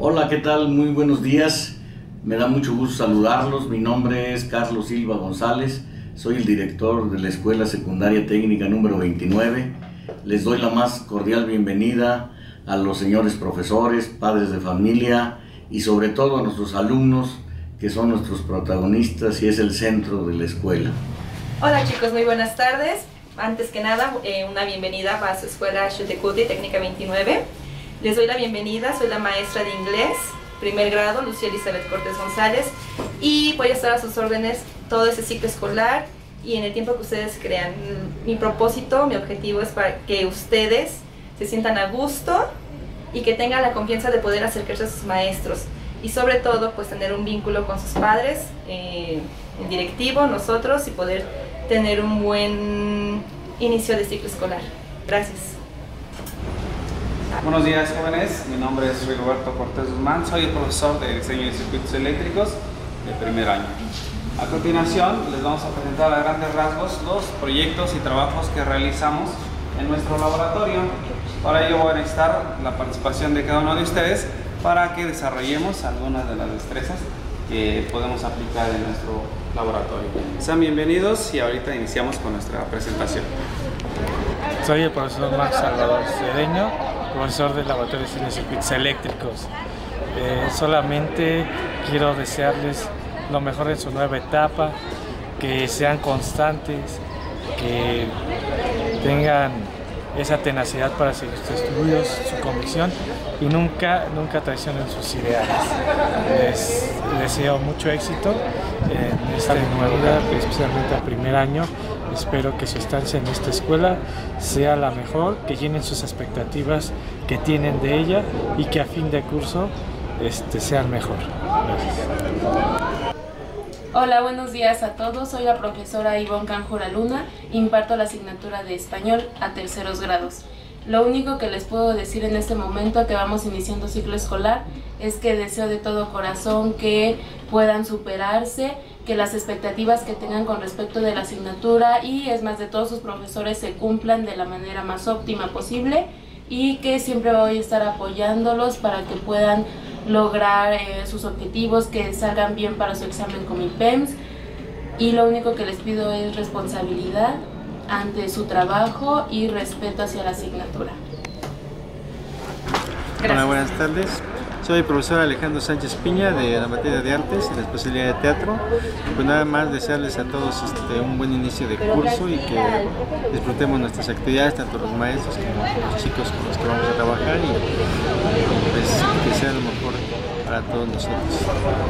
Hola, ¿qué tal? Muy buenos días. Me da mucho gusto saludarlos. Mi nombre es Carlos Silva González. Soy el director de la Escuela Secundaria Técnica número 29. Les doy la más cordial bienvenida a los señores profesores, padres de familia y sobre todo a nuestros alumnos, que son nuestros protagonistas y es el centro de la escuela. Hola chicos, muy buenas tardes. Antes que nada, una bienvenida a su escuela Xutecuti Técnica 29. Les doy la bienvenida, soy la maestra de inglés, primer grado, Lucía Elizabeth Cortés González, y voy a estar a sus órdenes todo ese ciclo escolar y en el tiempo que ustedes crean. Mi propósito, mi objetivo es para que ustedes se sientan a gusto y que tengan la confianza de poder acercarse a sus maestros y sobre todo pues tener un vínculo con sus padres, el directivo, nosotros, y poder tener un buen inicio de ciclo escolar. Gracias. Buenos días, jóvenes, mi nombre es Roberto Cortés Guzmán, soy el profesor de diseño de circuitos eléctricos de primer año. A continuación les vamos a presentar a grandes rasgos los proyectos y trabajos que realizamos en nuestro laboratorio. Para ello voy a necesitar la participación de cada uno de ustedes para que desarrollemos algunas de las destrezas que podemos aplicar en nuestro laboratorio. Sean bienvenidos y ahorita iniciamos con nuestra presentación. Soy el profesor Max Salvador Cedeño, profesor del Laboratorio de Diseño de Circuitos Eléctricos. Solamente quiero desearles lo mejor en su nueva etapa, que sean constantes, que tengan esa tenacidad para seguir sus estudios, su convicción y nunca traicionen sus ideales. Les deseo mucho éxito en esta nueva vida, especialmente al primer año. Espero que su estancia en esta escuela sea la mejor, que llenen sus expectativas que tienen de ella y que a fin de curso sean mejor. Gracias. Hola, buenos días a todos. Soy la profesora Ivonne Canjura Luna. Imparto la asignatura de español a terceros grados. Lo único que les puedo decir en este momento que vamos iniciando ciclo escolar es que deseo de todo corazón que puedan superarse, que las expectativas que tengan con respecto de la asignatura y es más de todos sus profesores se cumplan de la manera más óptima posible y que siempre voy a estar apoyándolos para que puedan lograr sus objetivos, que salgan bien para su examen con mi PEMS, y lo único que les pido es responsabilidad ante su trabajo y respeto hacia la asignatura. Gracias. Hola, buenas tardes. Soy el profesor Alejandro Sánchez Piña de la materia de artes, en la especialidad de teatro. Pues nada más desearles a todos un buen inicio de curso y que disfrutemos nuestras actividades, tanto los maestros como los chicos con los que vamos a trabajar y pues que sea lo mejor para todos nosotros.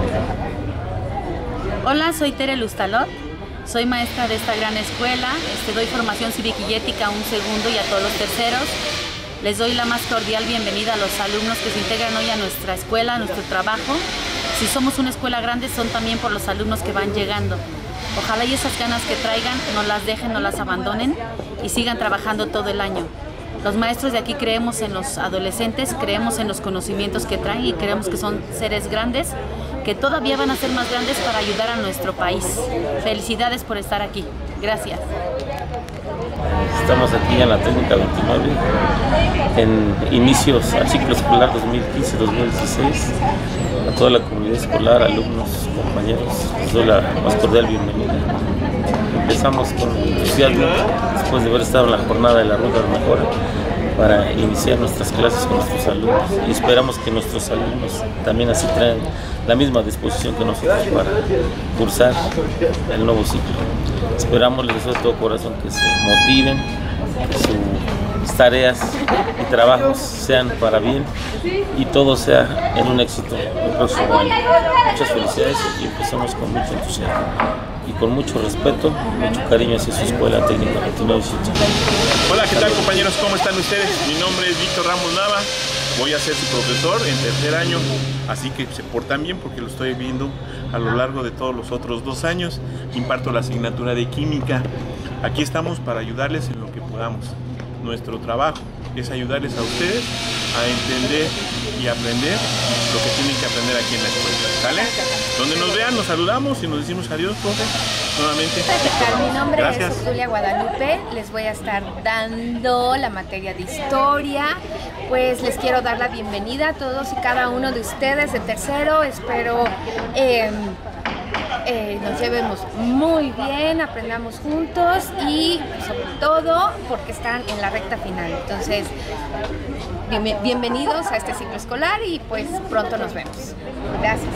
Hola, soy Tere Lustalot, soy maestra de esta gran escuela, doy formación cívica y ética a un segundo y a todos los terceros. Les doy la más cordial bienvenida a los alumnos que se integran hoy a nuestra escuela, a nuestro trabajo. Si somos una escuela grande son también por los alumnos que van llegando. Ojalá y esas ganas que traigan no las dejen, no las abandonen y sigan trabajando todo el año. Los maestros de aquí creemos en los adolescentes, creemos en los conocimientos que traen y creemos que son seres grandes que todavía van a ser más grandes para ayudar a nuestro país. Felicidades por estar aquí. Gracias. Estamos aquí en la técnica 29, en inicios al ciclo escolar 2015-2016. A toda la comunidad escolar, alumnos, compañeros, les doy la más cordial bienvenida. Empezamos con entusiasmo, después de haber estado en la jornada de la Ruta de Mejora, para iniciar nuestras clases con nuestros alumnos y esperamos que nuestros alumnos también así traen la misma disposición que nosotros para cursar el nuevo ciclo. Esperamos, les deseo de todo corazón que se motiven, que sus tareas y trabajos sean para bien y todo sea en un éxito el próximo año. Muchas felicidades y empezamos con mucho entusiasmo y con mucho respeto, mucho cariño hacia su escuela técnica 29. Hola, ¿qué tal compañeros? ¿Cómo están ustedes? Mi nombre es Víctor Ramos Nava, voy a ser su profesor en tercer año, así que se portan bien porque lo estoy viendo a lo largo de todos los otros 2 años. Imparto la asignatura de química. Aquí estamos para ayudarles en lo que podamos. Nuestro trabajo es ayudarles a ustedes a entender y aprender lo que tienen que aprender aquí en la escuela, ¿sale? Donde nos vean, nos saludamos y nos decimos adiós, profe. nuevamente. Mi nombre Gracias. es Julia Guadalupe, les voy a estar dando la materia de historia. Pues les quiero dar la bienvenida a todos y cada uno de ustedes de tercero. Espero nos llevemos muy bien, aprendamos juntos y sobre todo porque están en la recta final. Entonces, bienvenidos a este ciclo escolar y pues pronto nos vemos. Gracias.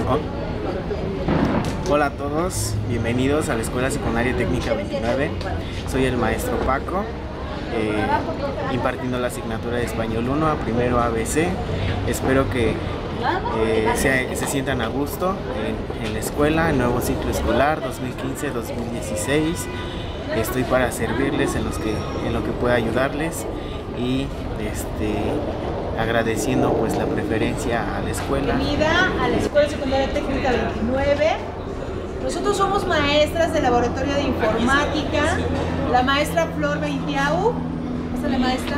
Hola a todos, bienvenidos a la Escuela Secundaria Técnica 29. Soy el maestro Paco, impartiendo la asignatura de Español 1 a primero ABC. Espero que se sientan a gusto en la escuela, el nuevo ciclo escolar 2015-2016. Estoy para servirles en lo que pueda ayudarles y agradeciendo pues la preferencia a la escuela. Bienvenida a la Escuela Secundaria Técnica 29. Nosotros somos maestras del Laboratorio de Informática, la maestra Flor Beintiau, ¿esta es la maestra?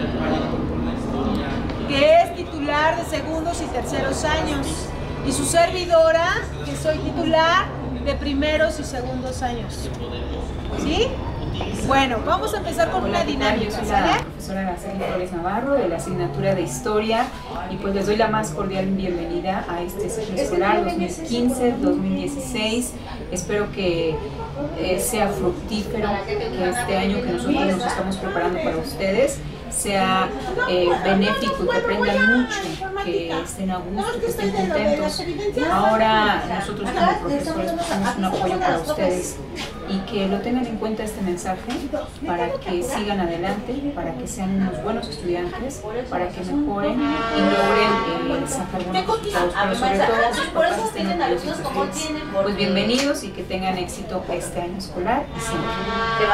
Que es titular de segundos y terceros años, y su servidora, que soy titular de primeros y segundos años. ¿Sí? Bueno, vamos a empezar con una dinámica. Yo soy la profesora Araceli Flores Navarro de la asignatura de Historia y pues les doy la más cordial bienvenida a este ciclo escolar 2015-2016. Espero que sea fructífero, que este año que nosotros nos estamos preparando para ustedes sea benéfico y que aprendan mucho, que estén a gusto, que estén contentos. Ahora nosotros como profesores pues, somos un apoyo para ustedes y que lo tengan en cuenta este mensaje para que sigan adelante, para que sean unos buenos estudiantes, para que mejoren y logren sacar buenos resultados, pero sobre todo sus papás estén orgullosos de ustedes. Pues bienvenidos y que tengan éxito este año escolar y siempre.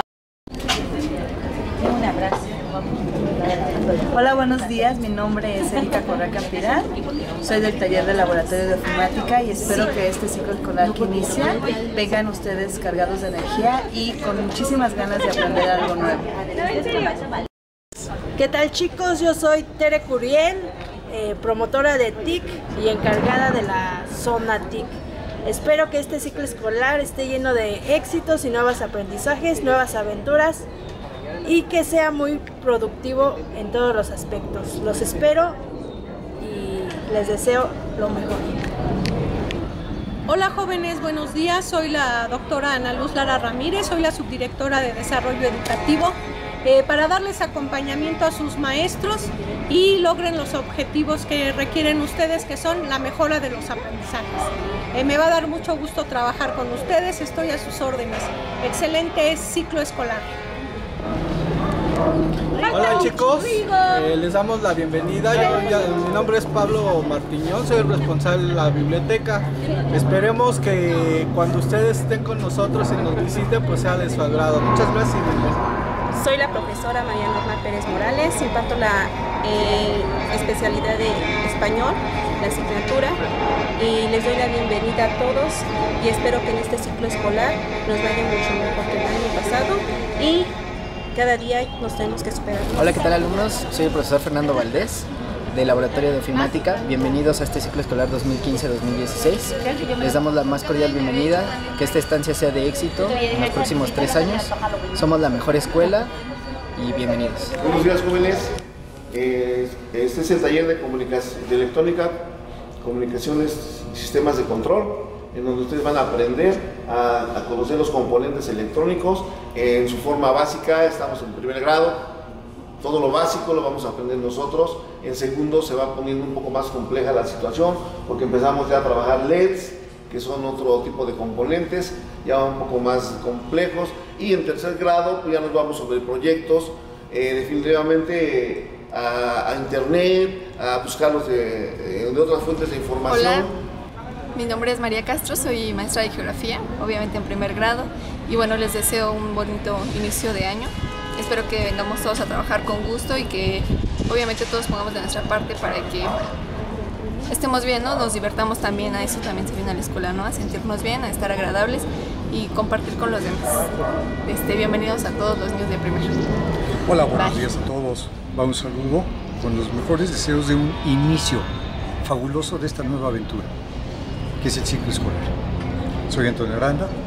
Un abrazo. Hola, buenos días. Mi nombre es Erika Correa Campiral. Soy del taller de laboratorio de ofimática y espero que este ciclo escolar que inicia vengan ustedes cargados de energía y con muchísimas ganas de aprender algo nuevo. ¿Qué tal, chicos? Yo soy Tere Curiel, promotora de TIC y encargada de la zona TIC. Espero que este ciclo escolar esté lleno de éxitos y nuevos aprendizajes, nuevas aventuras, y que sea muy productivo en todos los aspectos. Los espero y les deseo lo mejor. Hola jóvenes, buenos días. Soy la doctora Ana Luz Lara Ramírez, soy la subdirectora de Desarrollo Educativo, para darles acompañamiento a sus maestros y logren los objetivos que requieren ustedes, que son la mejora de los aprendizajes. Me va a dar mucho gusto trabajar con ustedes, estoy a sus órdenes. Excelente ciclo escolar. Hola chicos, les damos la bienvenida. Mi nombre es Pablo Martiñón, soy el responsable de la biblioteca. Esperemos que cuando ustedes estén con nosotros y nos visiten pues sea de su agrado. Muchas gracias. Soy la profesora María Norma Pérez Morales, imparto la especialidad de español, la asignatura, y les doy la bienvenida a todos y espero que en este ciclo escolar nos vaya mucho mejor que el año pasado y cada día nos tenemos que superar. Hola, ¿qué tal alumnos? Soy el profesor Fernando Valdés del Laboratorio de Ofimática. Bienvenidos a este ciclo escolar 2015-2016. Les damos la más cordial bienvenida, que esta estancia sea de éxito en los próximos 3 años. Somos la mejor escuela y bienvenidos. Buenos días jóvenes, este es el taller de electrónica, comunicaciones y sistemas de control, en donde ustedes van a aprender a conocer los componentes electrónicos en su forma básica. Estamos en primer grado, todo lo básico lo vamos a aprender nosotros. En segundo se va poniendo un poco más compleja la situación, porque empezamos ya a trabajar LEDs, que son otro tipo de componentes, ya un poco más complejos. Y en tercer grado pues ya nos vamos sobre proyectos, definitivamente a internet, a buscarlos de otras fuentes de información. Hola. Mi nombre es María Castro, soy maestra de geografía, obviamente en primer grado, y bueno, les deseo un bonito inicio de año. Espero que vengamos todos a trabajar con gusto y que obviamente todos pongamos de nuestra parte para que estemos bien, ¿no? Nos divertamos también, a eso también se viene a la escuela, ¿no? A sentirnos bien, a estar agradables y compartir con los demás. Bienvenidos a todos los niños de primero. Hola, buenos días a todos. Va un saludo con los mejores deseos de un inicio fabuloso de esta nueva aventura, que es el ciclo escolar. Soy Antonio Aranda,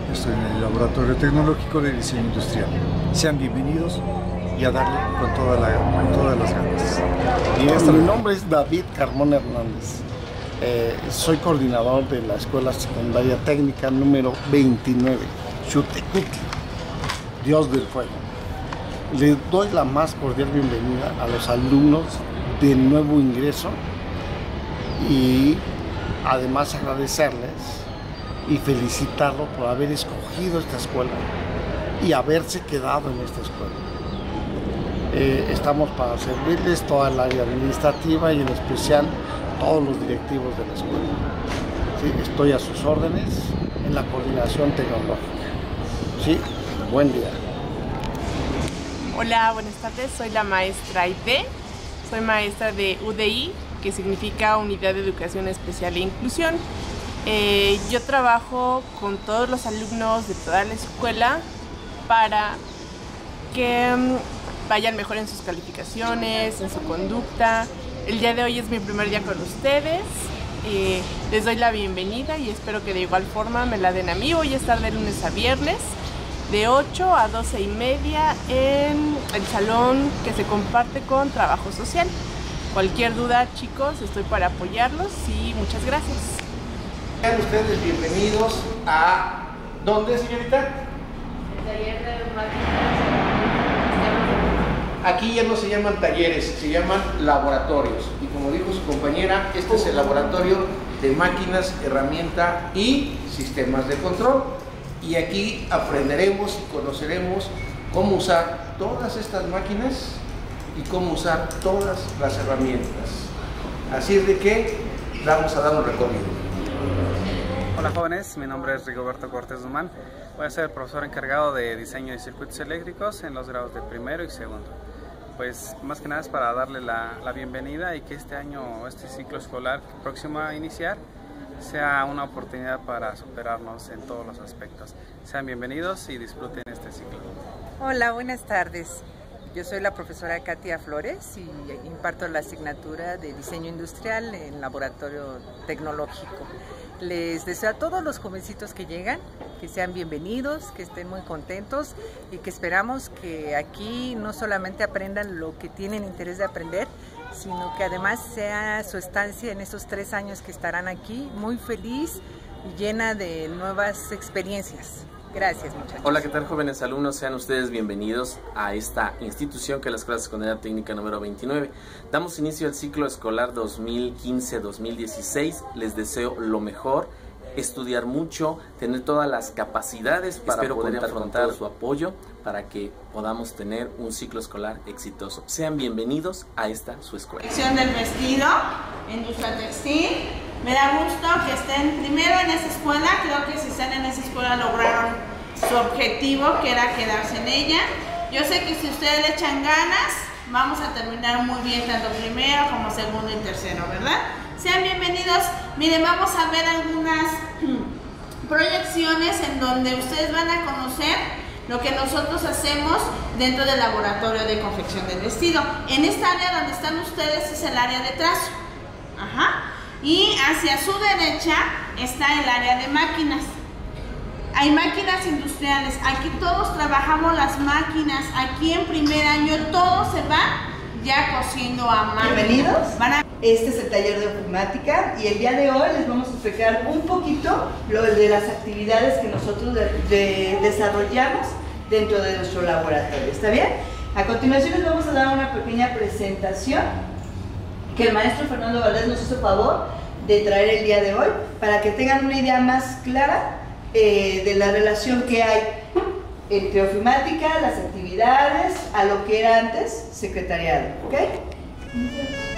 Estoy en el Laboratorio Tecnológico de Diseño Industrial. Sean bienvenidos y a darle con todas las ganas. Mi nombre es David Carmona Hernández. Soy coordinador de la Escuela Secundaria Técnica número 29, Xutecutli, Dios del Fuego. Les doy la más cordial bienvenida a los alumnos de nuevo ingreso y además agradecerles y felicitarlos por haber escogido esta escuela y haberse quedado en esta escuela. Estamos para servirles toda el área administrativa y en especial todos los directivos de la escuela. Sí, estoy a sus órdenes en la coordinación tecnológica. Sí, buen día. Hola, buenas tardes. Soy la maestra Aide. Soy maestra de UDI, que significa Unidad de Educación Especial e Inclusión. Yo trabajo con todos los alumnos de toda la escuela para que vayan mejor en sus calificaciones, en su conducta. El día de hoy es mi primer día con ustedes. Les doy la bienvenida y espero que de igual forma me la den a mí. Voy a estar de lunes a viernes, de 8 a 12:30 en el salón que se comparte con trabajo social. Cualquier duda, chicos, estoy para apoyarlos y muchas gracias. Sean ustedes bienvenidos a... ¿Dónde, señorita? El taller de máquinas. Aquí ya no se llaman talleres, se llaman laboratorios. Y como dijo su compañera, este es el laboratorio de máquinas, herramienta y sistemas de control. Y aquí aprenderemos y conoceremos cómo usar todas estas máquinas y cómo usar todas las herramientas. Así es de que vamos a dar un recorrido. Hola jóvenes, mi nombre es Rigoberto Cortés Dumán. Voy a ser el profesor encargado de diseño de circuitos eléctricos en los grados de primero y segundo. Pues más que nada es para darle la bienvenida y que este año, este ciclo escolar próximo a iniciar, sea una oportunidad para superarnos en todos los aspectos. Sean bienvenidos y disfruten este ciclo. Hola, buenas tardes. Yo soy la profesora Katia Flores y imparto la asignatura de diseño industrial en laboratorio tecnológico. Les deseo a todos los jovencitos que llegan que sean bienvenidos, que estén muy contentos y que esperamos que aquí no solamente aprendan lo que tienen interés de aprender, sino que además sea su estancia en esos 3 años que estarán aquí muy feliz y llena de nuevas experiencias. Gracias, muchachos. Hola, ¿qué tal, jóvenes alumnos? Sean ustedes bienvenidos a esta institución que es la Escuela Secundaria Técnica número 29. Damos inicio al ciclo escolar 2015-2016. Les deseo lo mejor, estudiar mucho, tener todas las capacidades para poder afrontar su apoyo para que podamos tener un ciclo escolar exitoso. Sean bienvenidos a esta su escuela. Sección del vestido, industria textil. Me da gusto que estén primero en esa escuela. Creo que si están en esa escuela lograron su objetivo, que era quedarse en ella. Yo sé que si ustedes le echan ganas, vamos a terminar muy bien tanto primero como segundo y tercero, ¿verdad? Sean bienvenidos. Miren, vamos a ver algunas proyecciones en donde ustedes van a conocer lo que nosotros hacemos dentro del laboratorio de confección del vestido. En esta área donde están ustedes es el área de trazo. Ajá. Y hacia su derecha está el área de máquinas. Hay máquinas industriales. Aquí todos trabajamos las máquinas. Aquí en primer año todo se va ya cosiendo a mano. Bienvenidos. Este es el taller de ofimática y el día de hoy les vamos a explicar un poquito lo de las actividades que nosotros desarrollamos dentro de nuestro laboratorio. ¿Está bien? A continuación les vamos a dar una pequeña presentación que el maestro Fernando Valdés nos hizo favor de traer el día de hoy para que tengan una idea más clara de la relación que hay entre ofimática, las actividades, a lo que era antes secretariado. ¿Ok?